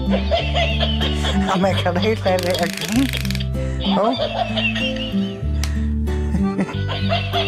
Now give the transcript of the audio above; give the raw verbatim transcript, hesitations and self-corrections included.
Og man kan da helt lade være at grine. Hov.